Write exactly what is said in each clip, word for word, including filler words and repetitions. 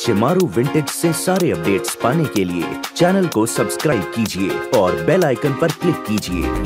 Shemaroo vintage से सारे updates पाने के लिए चैनल को सब्सक्राइब कीजिए और बेल आइकन पर क्लिक कीजिए।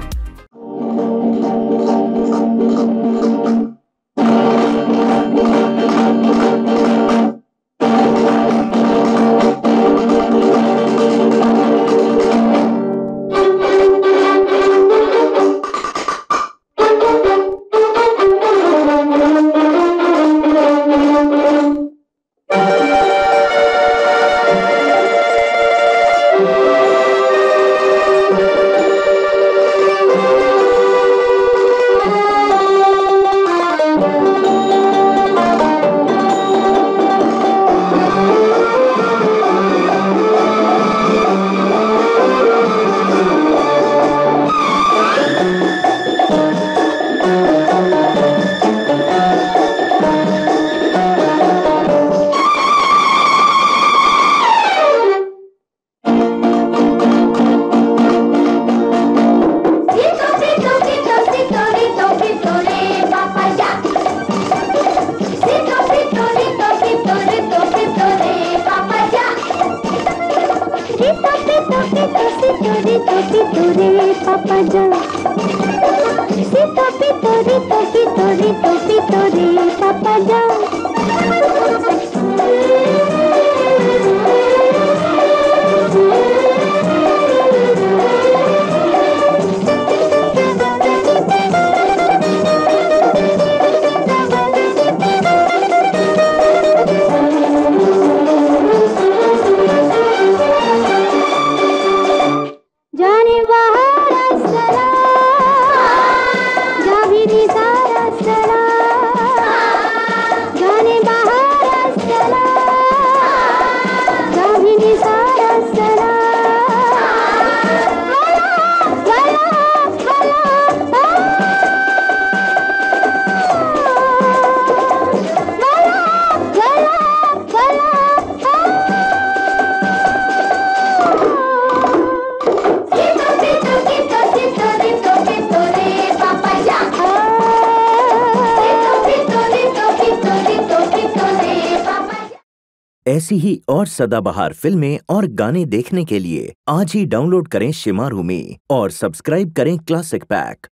ऐसी ही और सदाबहार फिल्में और गाने देखने के लिए आज ही डाउनलोड करें शिमारू में और सब्सक्राइब करें क्लासिक पैक।